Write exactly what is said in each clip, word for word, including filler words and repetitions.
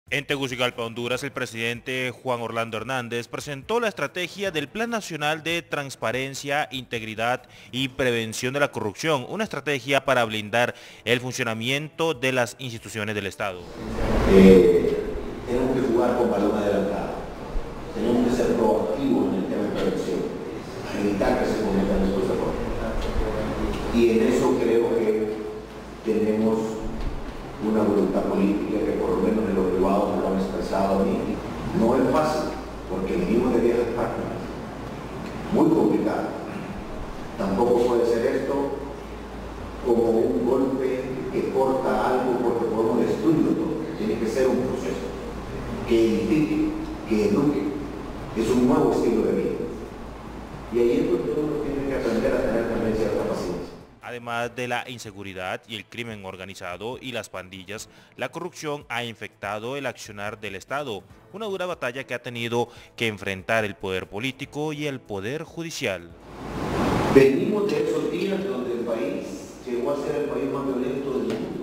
En Tegucigalpa, Honduras, el presidente Juan Orlando Hernández presentó la estrategia del Plan Nacional de Transparencia, Integridad y Prevención de la Corrupción, una estrategia para blindar el funcionamiento de las instituciones del Estado. Eh, tenemos que jugar con balón adelantado, tenemos que ser proactivos en el tema de prevención, evitar que se cometan estos errores. Y en eso creo que tenemos una voluntad política que por lo menos en lo privado me lo han expresado a mí. No es fácil, porque venimos de viejas páginas, muy complicado. Tampoco puede ser esto como un golpe que corta algo porque podemos destruirlo todo. Tiene que ser un proceso que edifique, que eduque. Es un nuevo estilo de vida. Y ahí es donde uno tiene que aprender a tener también cierta paciencia. Además de la inseguridad y el crimen organizado y las pandillas, la corrupción ha infectado el accionar del Estado, una dura batalla que ha tenido que enfrentar el poder político y el poder judicial. Venimos de esos días donde el país llegó a ser el país más violento del mundo,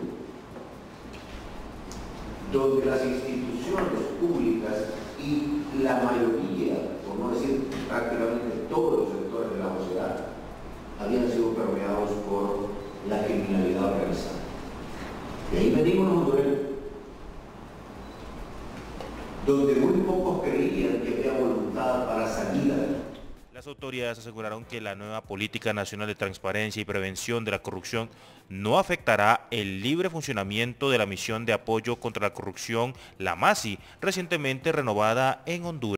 donde las instituciones públicas y la mayoría, por no decir prácticamente todos los sectores de la sociedad, habían sido permeados por la criminalidad organizada. De ahí venimos los hondureños, donde muy pocos creían que había voluntad para salir adelante. Las autoridades aseguraron que la nueva Política Nacional de Transparencia y Prevención de la Corrupción no afectará el libre funcionamiento de la Misión de Apoyo contra la Corrupción, la MASI, recientemente renovada en Honduras.